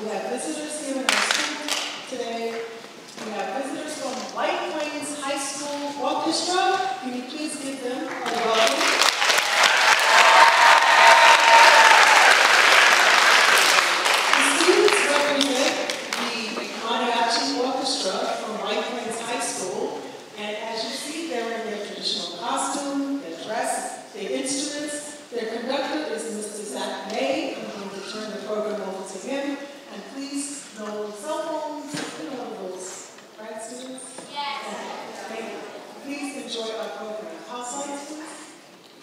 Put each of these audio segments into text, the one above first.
We have visitors here in our school today. We have visitors from Plains High School Orchestra. Can you please give them a welcome? The students represent the Mariachi Orchestra from Plains High School. And as you see, they're in their traditional costume, their dress, their instruments. Their conductor is Mr. Sabe. I'm going to turn the program over to him. And please, no cell phones, you know the rules. Right, students? Yes. Okay. Please enjoy our program. House lights, please.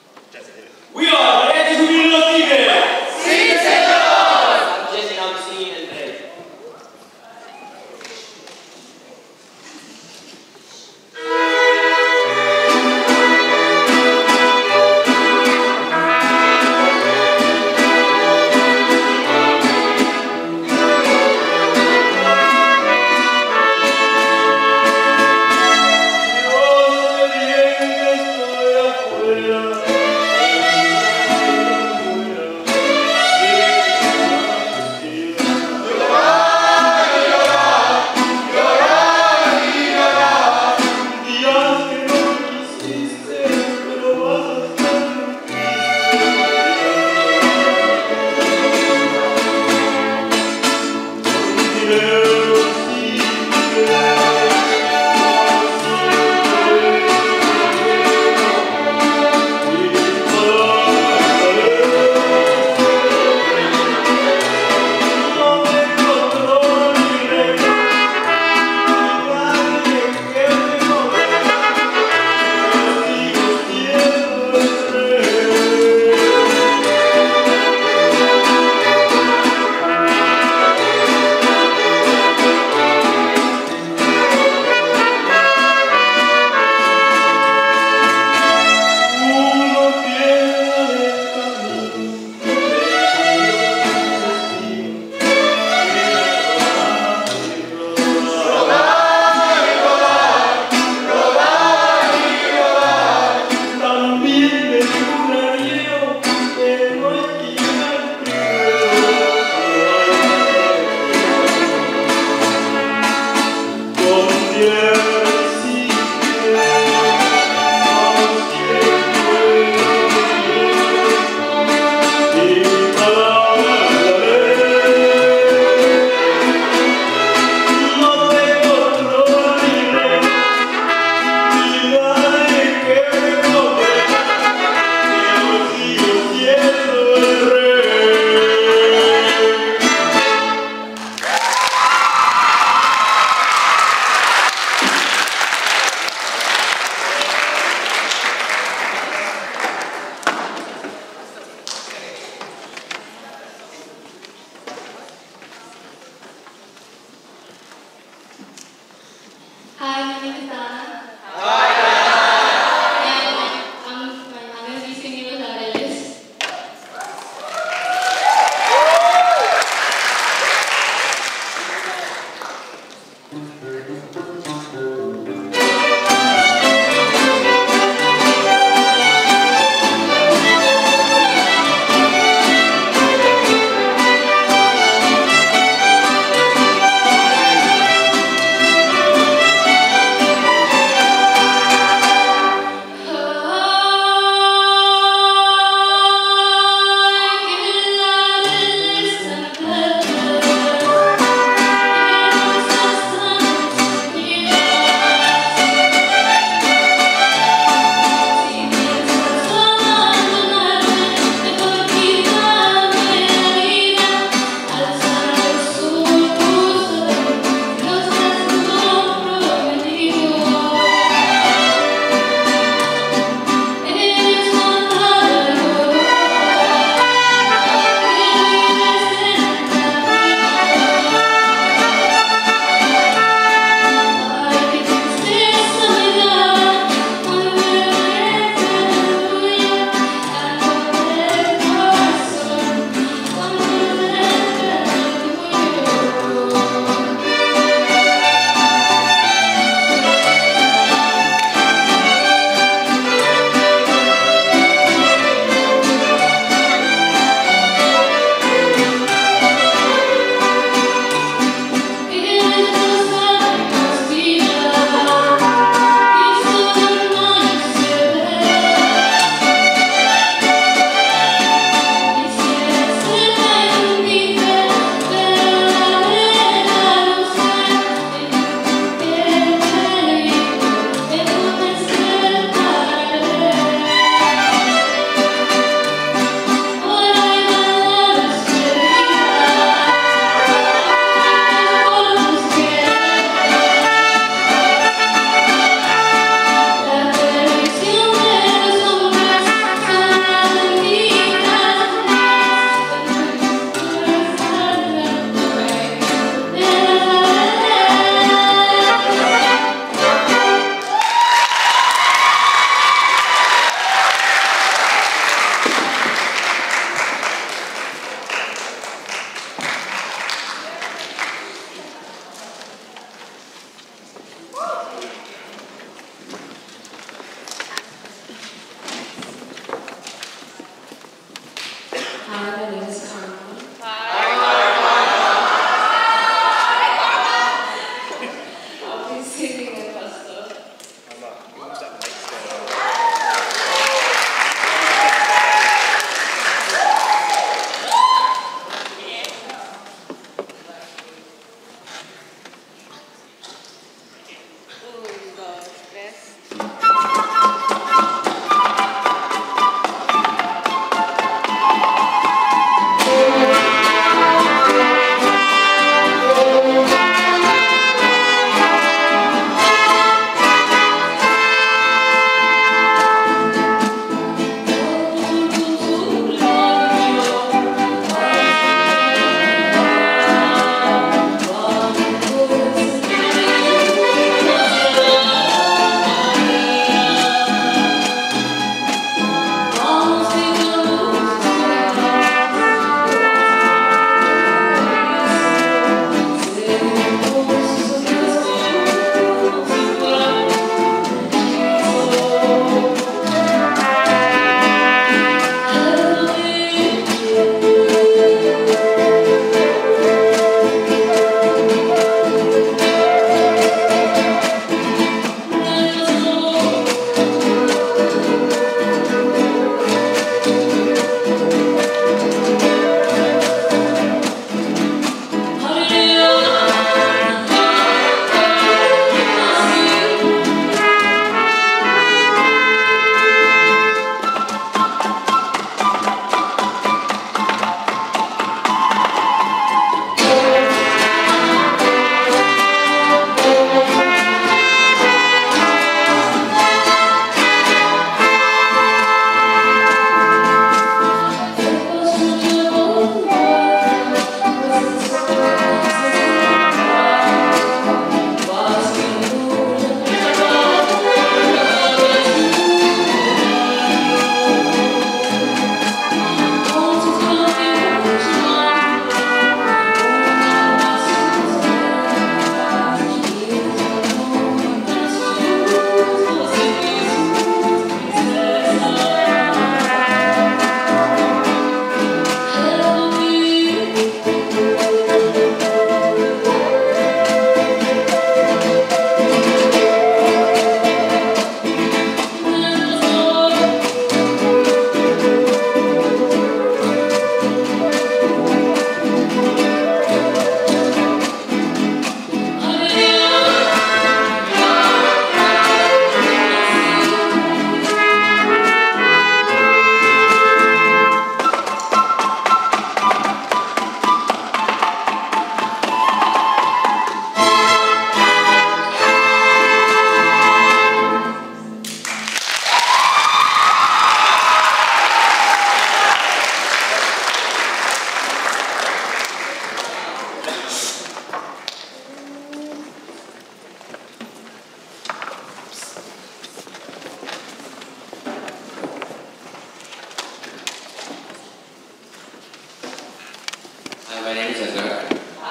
my name is Denzel.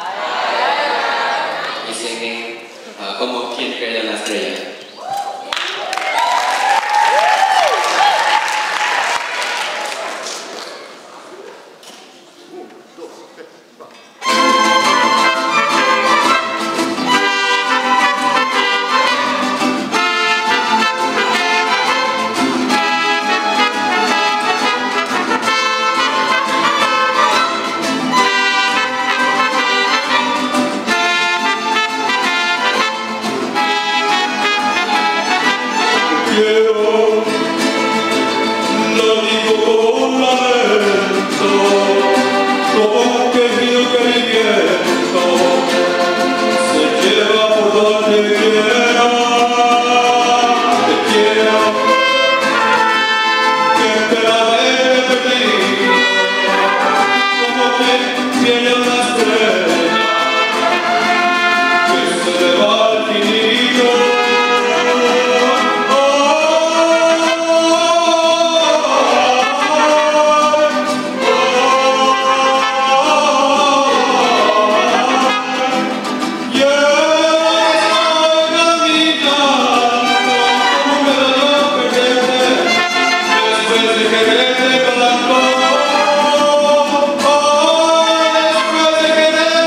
He's singing Como quien pierde la estrella. Después de querer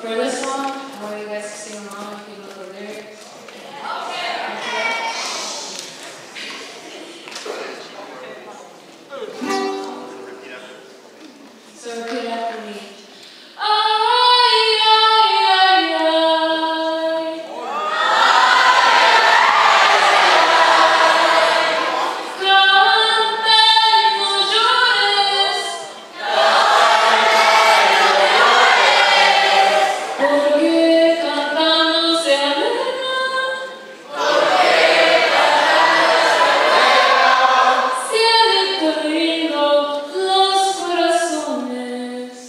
For this song, I want you guys to sing along if you know the lyrics. So repeat after me. Ay, ay, ay, ay. Canta y no llores. Porque cantando se alegra. Siente lindo los corazones.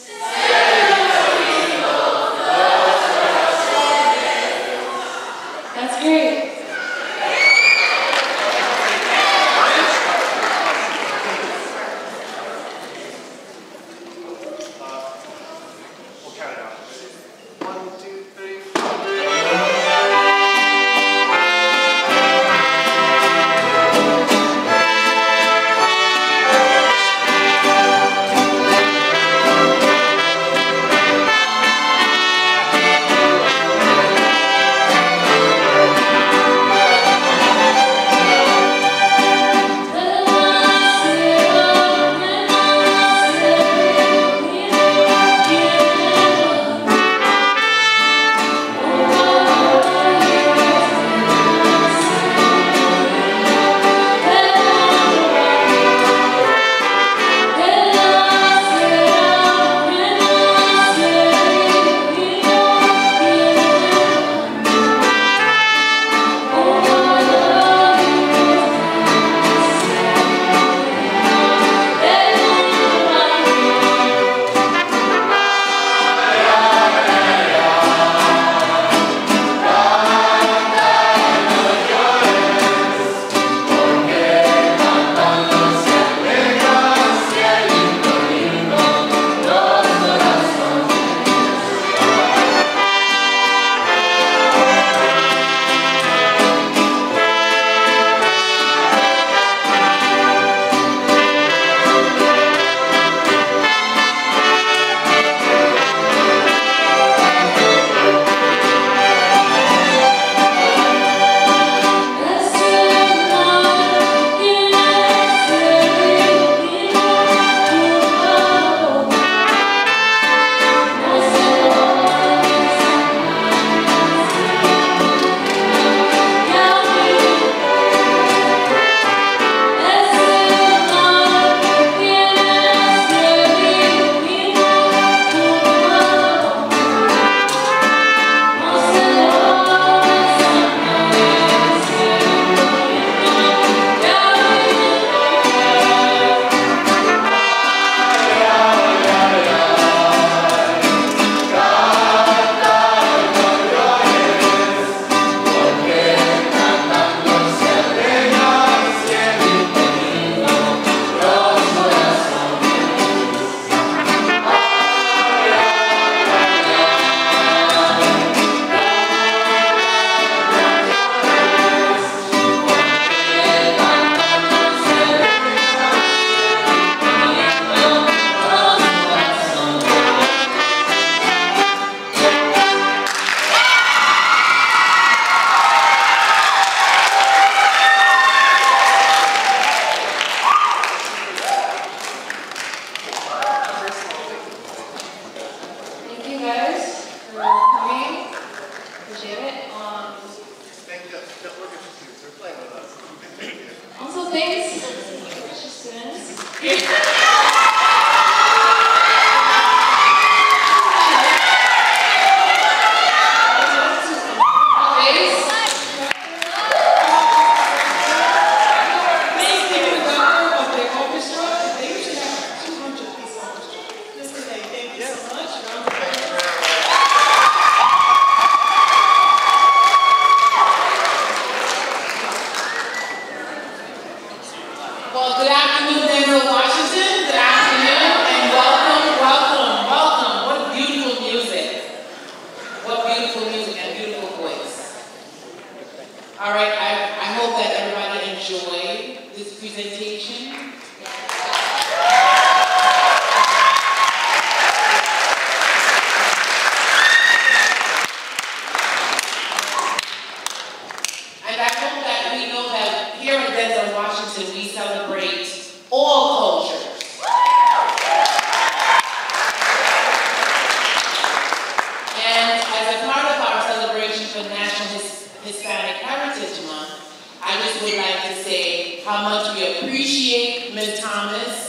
Hispanic Heritage Month, I just would like to say how much we appreciate Ms. Thomas.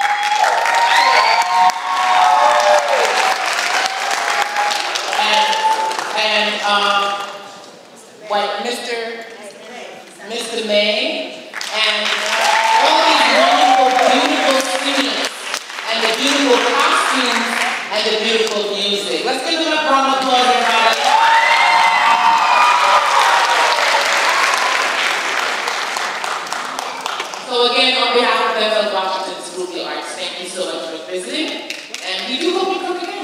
And Mr. May, and all these wonderful, beautiful students, and the beautiful costumes, and the beautiful music. Let's give them a round of applause, everybody. So again, on behalf of Denzel Washington School of the Arts, thank you so much for visiting, and we do hope you come again.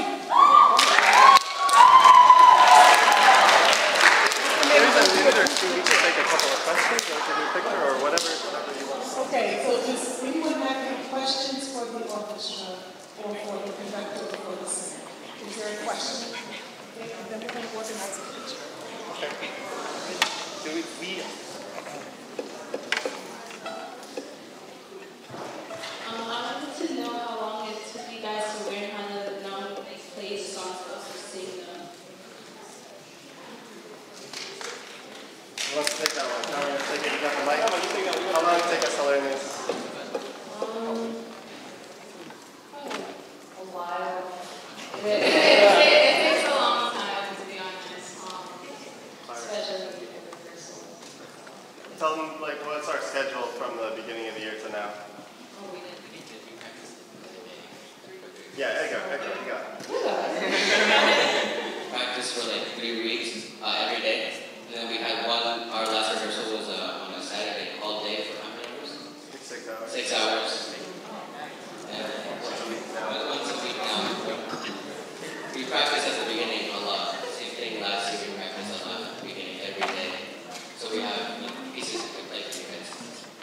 We can take a couple of questions, or give you a picture, or whatever you want. Okay, so does anyone have any questions for the orchestra or for the conductor or for the singer? Is there a question? Okay, and then we're going to organize a picture. Okay. Do we I wanted to know how long it took you guys to learn how to play songs but also sing them. Let's take that one. Now we're going to take it. You got the mic? How long did it take us to learn this? Probably a while. It takes a long time, to be honest. Especially in rehearsal. Tell them, like, what's our schedule from the beginning of the year to now? Oh, we didn't. Yeah, Echo, you got it. Practice for like 3 weeks every day. And then we had our last rehearsal was on a Saturday, all day for how many hours? 6 hours. 6 hours. And Once a week now. once a week now. We practice at the beginning a lot. Same thing last year, we practiced a lot at the beginning every day. So we have pieces to play for you guys.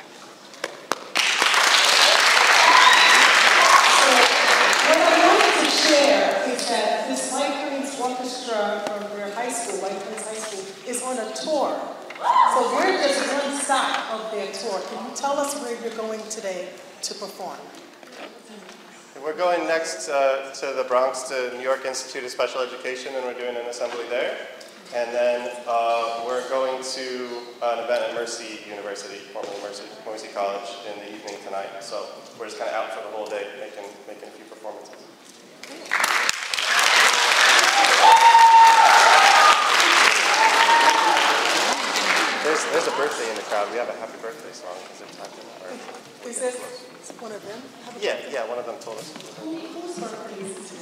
What I wanted to share is that this White Plains Orchestra from their high school, White Plains High School, is on a tour. So we're just one stop of their tour. Can you tell us where you're going today to perform? We're going next to the Bronx to New York Institute of Special Education, and we're doing an assembly there. And then we're going to an event at Mercy University, formerly Mercy College, in the evening tonight. So we're just kind of out for the whole day, making a few performances. There's a birthday in the crowd. We have a happy birthday song because they're talking about it. Is this one of them? Yeah, one of them told us. Whose birthday is it?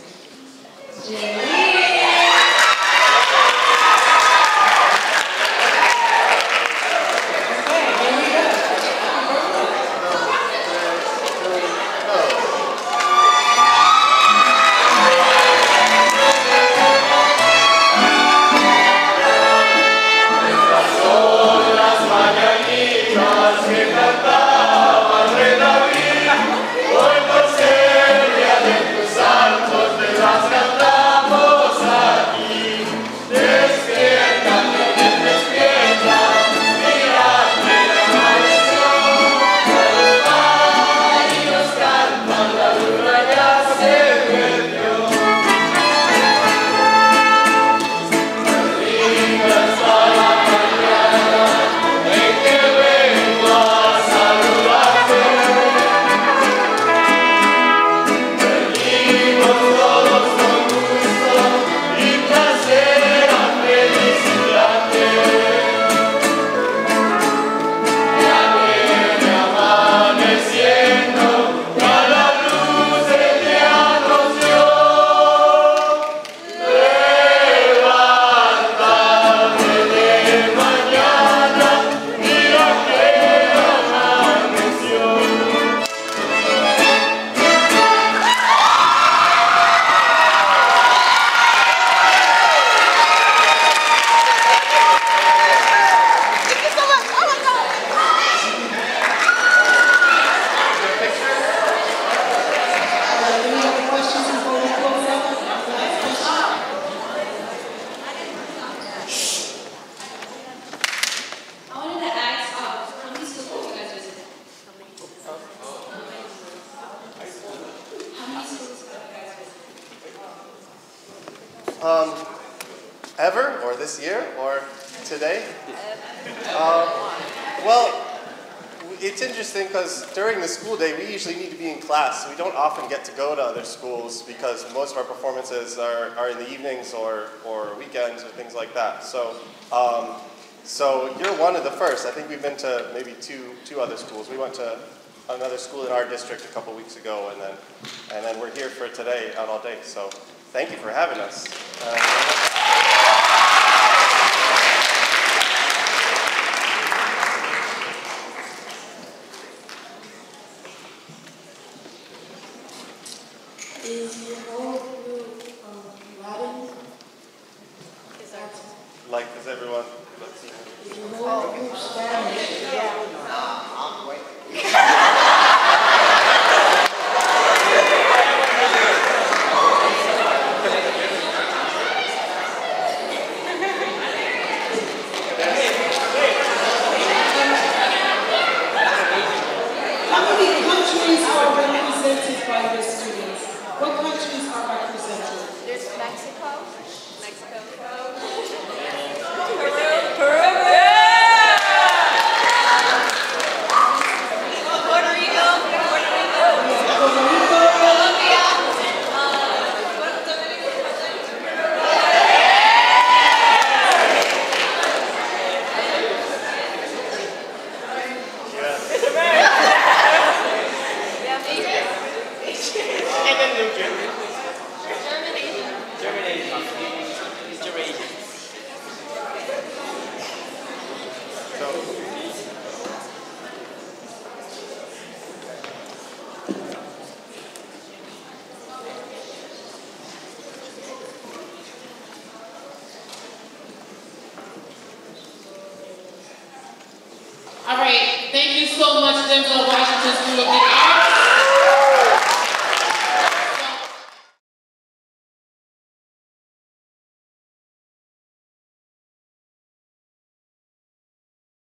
Ever, or this year, or today? Well, it's interesting because during the school day, we usually need to be in class. So we don't often get to go to other schools because most of our performances are in the evenings or weekends or things like that. So, so you're one of the first. I think we've been to maybe two other schools. We went to another school in our district a couple weeks ago, and then we're here for today out all day. So thank you for having us. Is your whole group Latin? Like, is everyone? Let's see. Is your whole group Spanish? I'm waiting. How many countries are represented by your students? What countries are represented? There's Mexico. Puerto Rico. Colombia. And then New Jersey. All right, thank you so much, Denzel, Washington.